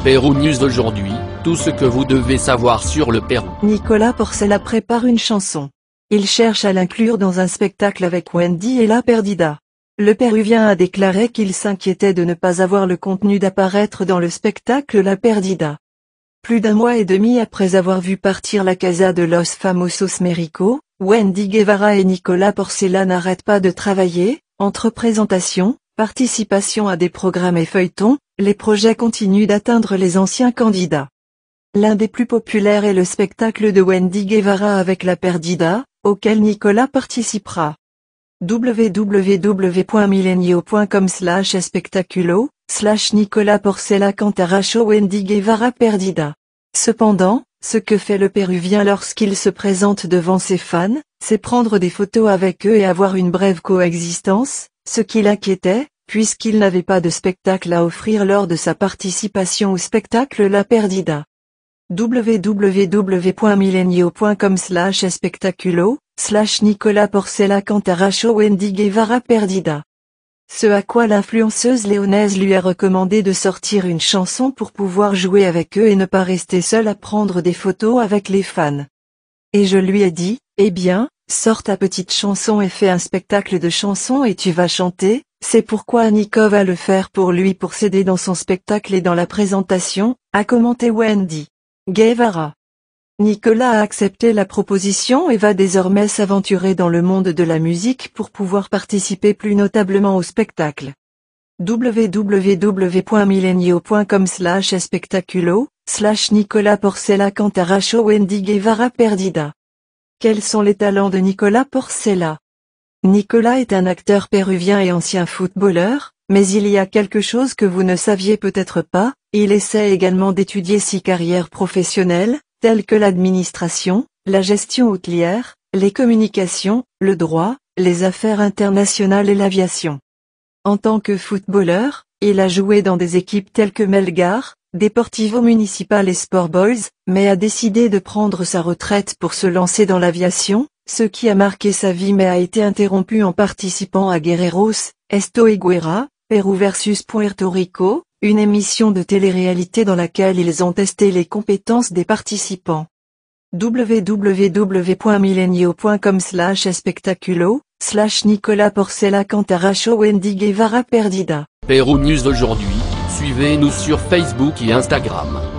Pérou News aujourd'hui, tout ce que vous devez savoir sur le Pérou. Nicolas Porcella prépare une chanson. Il cherche à l'inclure dans un spectacle avec Wendy et La Perdida. Le Péruvien a déclaré qu'il s'inquiétait de ne pas avoir le contenu d'apparaître dans le spectacle La Perdida. Plus d'un mois et demi après avoir vu partir la Casa de los Famosos México, Wendy Guevara et Nicolas Porcella n'arrêtent pas de travailler. Entre présentations, participation à des programmes et feuilletons, les projets continuent d'atteindre les anciens candidats. L'un des plus populaires est le spectacle de Wendy Guevara avec La Perdida, auquel Nicolas participera. www.milenio.com/espectaculo/Nicolas Porcella Cantaracho Wendy Guevara Perdida. Cependant, ce que fait le Péruvien lorsqu'il se présente devant ses fans, c'est prendre des photos avec eux et avoir une brève coexistence, ce qui l'inquiétait, puisqu'il n'avait pas de spectacle à offrir lors de sa participation au spectacle La Perdida. www.milenio.com/espectaculo/Nicolas Porcella Cantaracho Wendy Guevara Perdida. Ce à quoi l'influenceuse léonaise lui a recommandé de sortir une chanson pour pouvoir jouer avec eux et ne pas rester seule à prendre des photos avec les fans. Et je lui ai dit, eh bien, sors ta petite chanson et fais un spectacle de chansons et tu vas chanter, c'est pourquoi Nico va le faire pour lui pour s'aider dans son spectacle et dans la présentation, a commenté Wendy Guevara. Nicolas a accepté la proposition et va désormais s'aventurer dans le monde de la musique pour pouvoir participer plus notablement au spectacle. www.milenio.com/espectaculo/Nicolas Porcella Cantaracho Wendy Guevara Perdida. Quels sont les talents de Nicolas Porcella? Nicolas est un acteur péruvien et ancien footballeur, mais il y a quelque chose que vous ne saviez peut-être pas, il essaie également d'étudier 6 carrières professionnelles, telles que l'administration, la gestion hôtelière, les communications, le droit, les affaires internationales et l'aviation. En tant que footballeur, il a joué dans des équipes telles que Melgar, Deportivo Municipal et Sport Boys, mais a décidé de prendre sa retraite pour se lancer dans l'aviation, ce qui a marqué sa vie mais a été interrompu en participant à Guerreros, Esto y Guerra, Pérou versus Puerto Rico, une émission de télé-réalité dans laquelle ils ont testé les compétences des participants. www.milenio.com/espectaculo/Nicolas Porcella Cantaracho Wendy Guevara Perdida. Pérou News aujourd'hui, suivez-nous sur Facebook et Instagram.